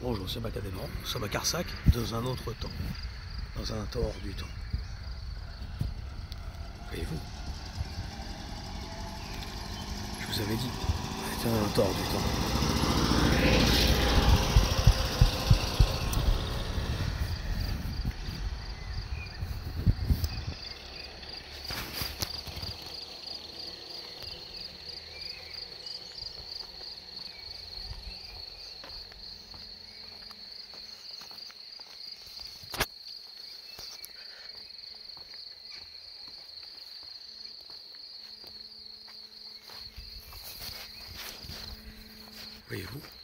Bonjour, c'est Macadément, nous sommes à Carsac dans un autre temps, dans un temps hors du temps. Voyez-vous, je vous avais dit, c'était un temps hors du temps. Voyez-vous.